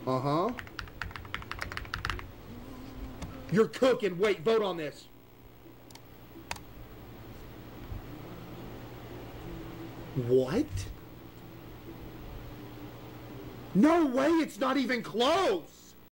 Uh-huh. You're cooking. Wait, vote on this. What? No way, it's not even close.